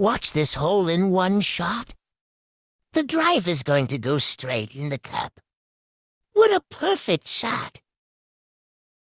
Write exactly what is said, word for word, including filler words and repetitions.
Watch this hole in one shot. The drive is going to go straight in the cup. What a perfect shot.